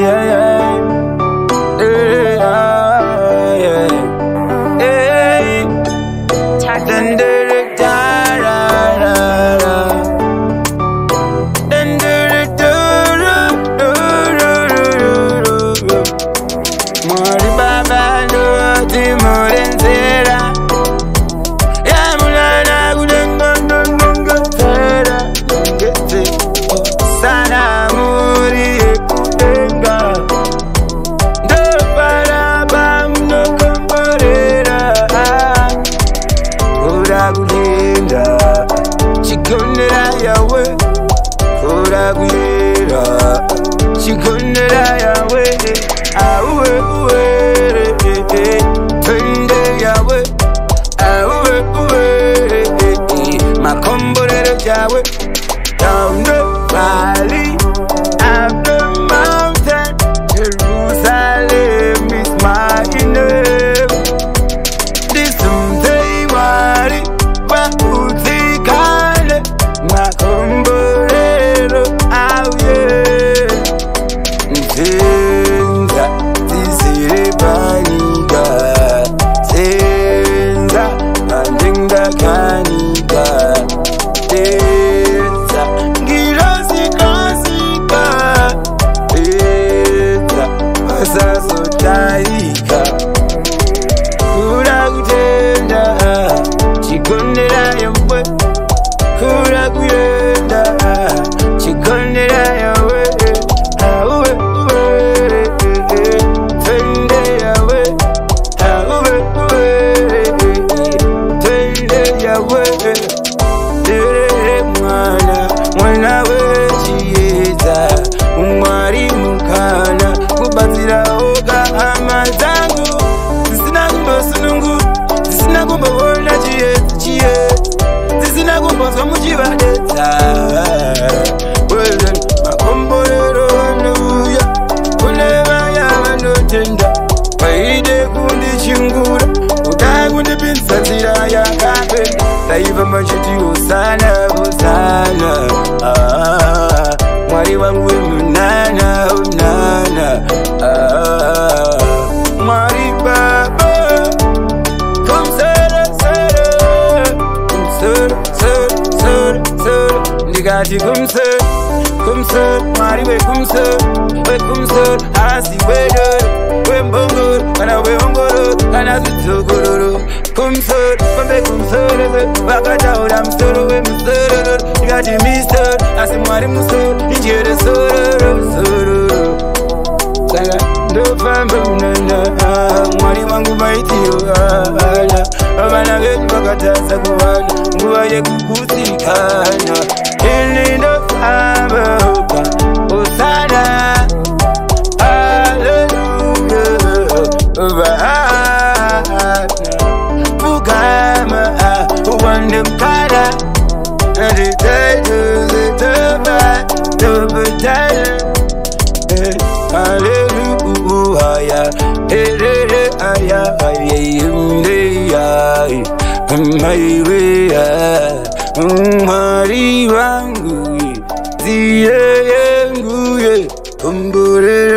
Down the valley, up the mountain, Jerusalem is my name. This someday worry, but utikale, makomborero, oh yeah. Nzenza, tizire baniga, Zenza, mandinga kaniga. Taiva machiti usana usana, mwari wangu munana unana, mwari baba, kumsere sere, kumsere sere sere sere, ndigati kumsere kumsere, mwari we kumsere, hasi we dore, we mbongoro, kana we ongoro, kana zutogoro. Kumsur, kumbe kumsur, bakata ora msur, we msur, igati mister, asimwari msur, injere suru. Sanga ndo famba unana, mwari wangu maitiro ana, abana geji bakata sakuwana, nguwa ye kukusikana, ili ndo famba uka, usana, hallelujah, Mari wangu, ziye yangu, kumbure